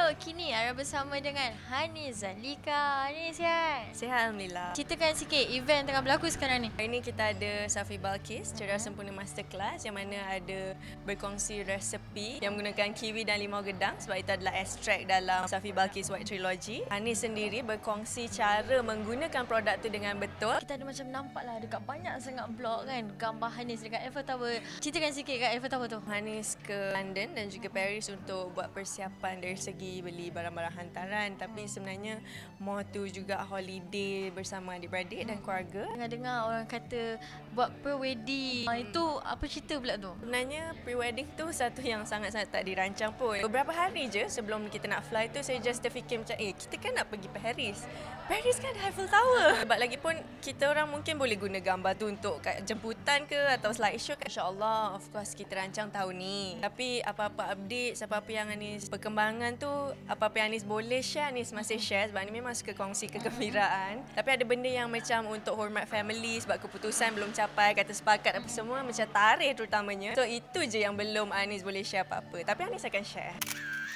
kini ada bersama dengan Hanis Zalika. Hanis, sihat? Sihat, Alhamdulillah. Ceritakan sikit event tengah berlaku sekarang ni. Hari ini kita ada Safi Balkis, Cerdas Sempurna Masterclass yang mana ada berkongsi resepi yang menggunakan kiwi dan limau gedang sebab itu adalah ekstrak dalam Safi Balkis White Trilogy. Hanis sendiri berkongsi cara menggunakan produk tu dengan betul. Kita ada macam nampak lah dekat banyak sangat blog kan gambar Hanis dekat Eiffel Tower. Ceritakan sikit kat Eiffel Tower tu. Hanis ke London dan juga Paris untuk buat persiapan dari segi beli barang-barang hantaran, tapi sebenarnya more tu juga holiday bersama adik-beradik dan keluarga. Dengar-dengar orang kata buat pre-wedding. Itu apa cerita pula tu? Sebenarnya pre-wedding tu satu yang sangat-sangat tak dirancang pun. Beberapa hari je sebelum kita nak fly tu saya just terfikir macam kita kan nak pergi Paris. Paris kan ada Eiffel Tower. Sebab lagi pun kita orang mungkin boleh guna gambar tu untuk kat jemputan ke atau slideshow. InsyaAllah of course kita rancang tahun ni. Tapi apa-apa update, apa-apa yang Anis perkembangan tu, apa-apa yang Anis boleh share, Anis masih share sebab ni memang suka kongsi kegembiraan. Tapi ada benda yang macam untuk hormat family sebab keputusan belum capai, kata sepakat apa semua, macam tarikh terutamanya. So itu je yang belum Anis boleh share apa-apa. Tapi Anis akan share.